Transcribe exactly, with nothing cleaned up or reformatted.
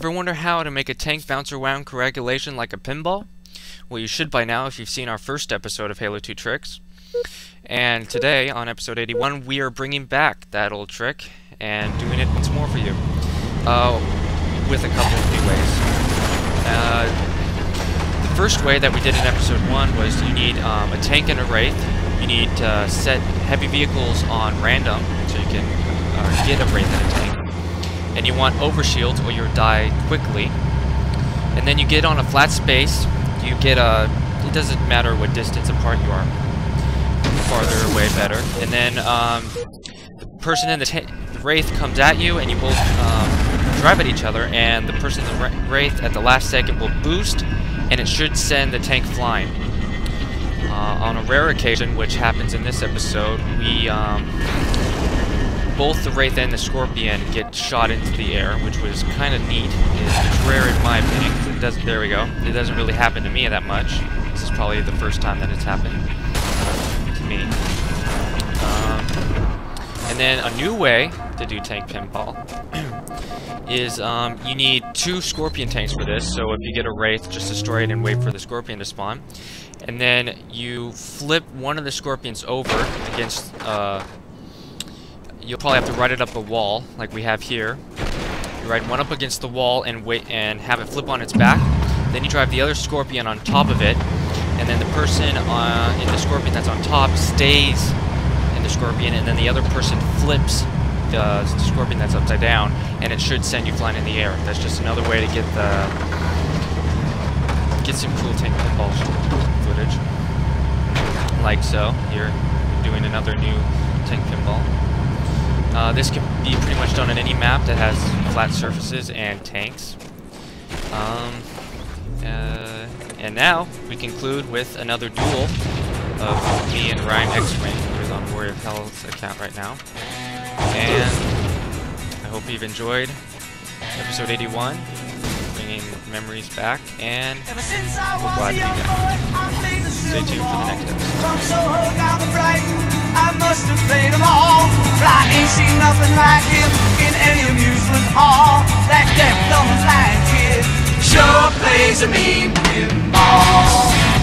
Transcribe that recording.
Ever wonder how to make a tank bounce around correlation like a pinball? Well, you should by now if you've seen our first episode of Halo two Tricks. And today, on episode eighty-one, we are bringing back that old trick and doing it once more for you. Uh, with a couple of new ways. Uh, the first way that we did in episode one was you need um, a tank and a wraith. You need to uh, set heavy vehicles on random so you can uh, get a wraith and a tank. And you want overshields or you'll die quickly. And then you get on a flat space. You get a... It doesn't matter what distance apart you are. The farther away, better. And then um, the person in the, ta the wraith comes at you, and you both um, drive at each other. And the person in the wraith at the last second will boost, and it should send the tank flying. Uh, on a rare occasion, which happens in this episode, we um, both the wraith and the scorpion get shot into the air, which was kind of neat. It's rare in my opinion, because it doesn't. There we go. It doesn't really happen to me that much. This is probably the first time that it's happened to me. Um, and then a new way to do tank pinball is um, you need two scorpion tanks for this. So if you get a wraith, just destroy it and wait for the scorpion to spawn. And then you flip one of the scorpions over against. Uh, You'll probably have to ride it up a wall, like we have here. You ride one up against the wall and wait and have it flip on its back. Then you drive the other scorpion on top of it, and then the person uh, in the scorpion that's on top stays in the scorpion, and then the other person flips the scorpion that's upside down, and it should send you flying in the air. That's just another way to get the get some cool tank pinball footage, like so. Here, doing another new tank pinball. Uh, this can be pretty much done on any map that has flat surfaces and tanks. Um, uh, and now we conclude with another duel of me and RyanXWing, who is on Warrior of Hell's account right now. And I hope you've enjoyed episode eighty-one, bringing memories back, and we're glad to be back. Stay tuned for the next episode. I must have played them all, but I ain't seen nothing like him in any amusement hall. That deaf, dumb, blind kid sure plays a mean pinball.